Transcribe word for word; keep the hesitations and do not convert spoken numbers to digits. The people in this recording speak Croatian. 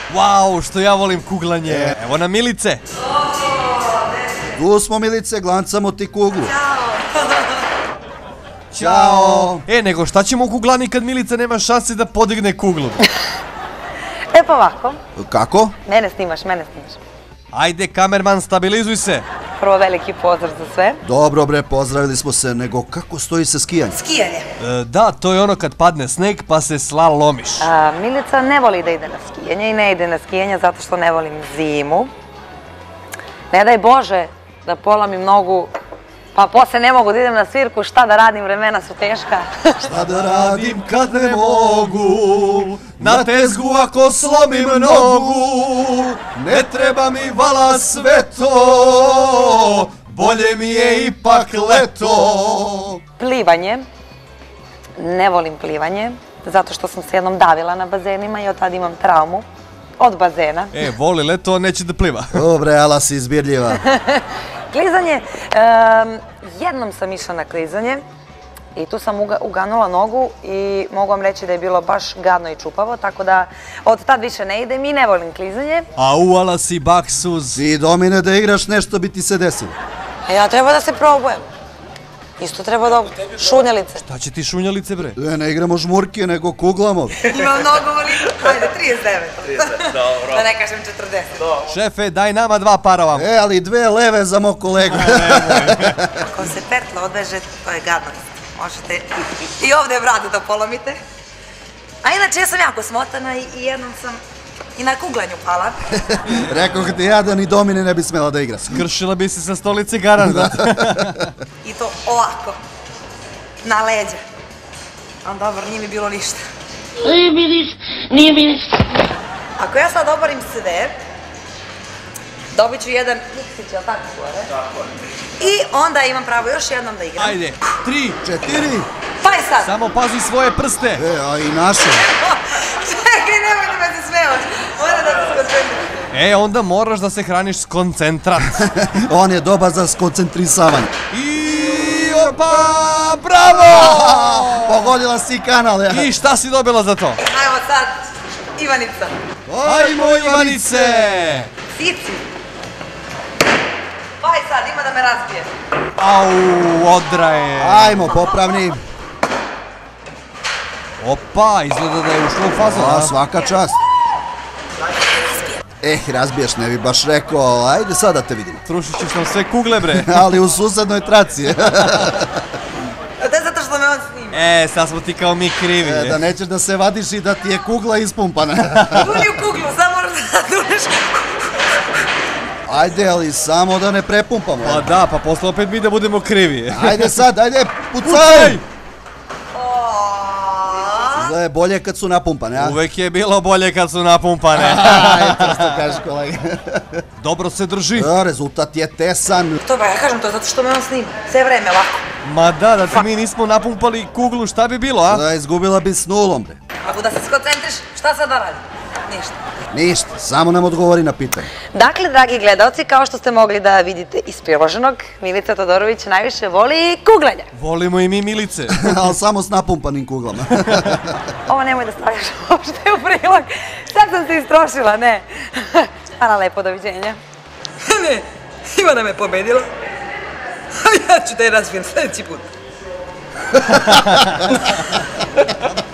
Wow, što ja volim kuglanje. Evo nam Milice. Tu smo, Milice, glancamo ti kuglu. Ćao. E, nego šta ćemo u kuglani kad Milica nema šanse da podigne kuglu? E pa ovako. Kako? Mene snimaš, mene snimaš. Ajde, kamerman, stabilizuj se. Prvo veliki pozdrav za sve. Dobro bre, pozdravili smo se, nego kako stoji sa skijanjem? Skijanje. E, da, to je ono kad padne sneg pa se slalomiš. A, Milica ne voli da ide na skijanje i ne ide na skijanje zato što ne volim zimu. Ne daj Bože da polomim nogu, pa posle ne mogu da idem na svirku, šta da radim, vremena su teška. Šta da radim kad ne mogu, na tezgu ako slomim nogu, ne treba mi vala sve to, bolje mi je ipak leto. Plivanje. Ne volim plivanje, zato što sam se jednom davila na bazenima i od tada imam traumu. Od bazena. E, voli leto, neće da pliva. Dobre, ala si izbirljiva. Klizanje, jednom sam išla na klizanje i tu sam uganula nogu i mogu vam reći da je bilo baš gadno i čupavo, tako da od tad više ne idem i ne volim klizanje. A uala si baksuz. I Domine da igraš nešto bi ti se desilo. E, ja treba da se probujem. Isto treba da šunjalice. Šta će ti šunjalice, bre? Ne, ne igramo žmurke, nego kuglamo. Ima mnogo volim, ajde, trideset devet. Dobro. Da ne kažem četrdeset. Šefe, daj nama dva para vam. E, ali dve leve za mog kolegu. Ako se pertla odveže, to je gadnost. Možete i ovde bradu da polomite. A inače, ja sam jako smotana i jednom sam i na kuglanju pala. Rekoh ti ja da ni Domine ne bi smela da igra. Kršila bi se sa stolice garanta. I to ovako, na leđa. Ali dobro, nije mi bilo ništa. Nije mi ništa, nije mi ništa. Ako ja sad oborim sve, dobit ću jedan iksić, jel tako gore? Tako je. I onda imam pravo još jednom da igram. Ajde, tri, Četiri. Pa i sad. samo pazi svoje prste. E, a i naše. Čekaj, nemoj da me se smevaš. Mora da se skoncentriš. E, onda moraš da se hraniš s koncentrat. On je dobar za skoncentrisavanje. I opa, bravo! Pogodila si kanal, ja. I šta si dobila za to? Ajmo sad, Ivanica. Ajmo, Ivanice! Sici. Pa i sad, ima da me razbije. Au, odraje. Ajmo, popravni. Opa, izgleda da je ušlo u fazu. A, svaka čast. Eh, razbiješ, ne bi baš rekao, ajde sad da te vidimo. Trušit ćeš nam sve kugle, bre. Ali u susednoj traci. A to je zato što me on snima. E, sad smo ti kao mi krivi. E, da nećeš da se vadiš i da ti je kugla ispumpana. Duni u kuglu, samo moraš da duneš. Ajde, ali samo da ne prepumpamo. Pa da, pa posle opet mi da budemo krivi. Ajde sad, ajde, pucaj! Pucaj! Da je bolje kad su napumpane, a? Uvek je bilo bolje kad su napumpane. Ajde, to što kažeš kolega. Dobro se drži. A, rezultat je tesan. To ba, ja kažem to zato što me on snima. Sve vreme ovako. Ma da, da ti mi nismo napumpali kuglu, šta bi bilo, a? Da, izgubila bi s nulom, bre. Ako da se skoncentriš, šta sad da radim? Ništa. Ništa, samo nam odgovori na pitanje. Dakle, dragi gledalci, kao što ste mogli da vidite iz priloženog, Milica Todorović najviše voli kuglanje. Volimo i mi Milice. Ali samo s napumpanim kuglama. Ovo nemoj da stavljaš uopšte u prilog. Sad sam se istrošila, ne. Hvala lepo, doviđenja. Ne, Ivana me pobedila. Ja ću da je razvijem sljedeći put.